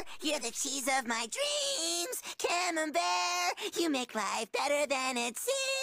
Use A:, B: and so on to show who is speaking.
A: You're the cheese of my dreams. Camembert, you make life better than it seems.